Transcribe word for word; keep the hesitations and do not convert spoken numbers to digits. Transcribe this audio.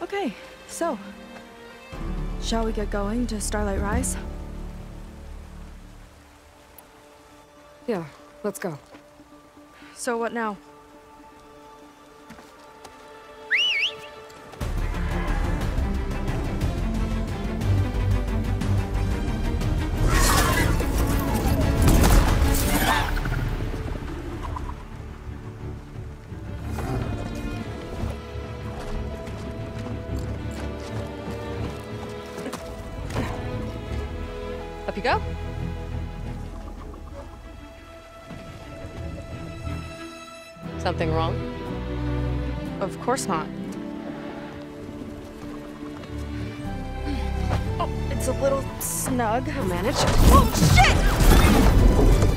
Okay, so, shall we get going to Starlight Rise? Yeah, let's go. So what now? Up you go. Something wrong? Of course not. Oh, it's a little snug. I'll manage. Oh, shit!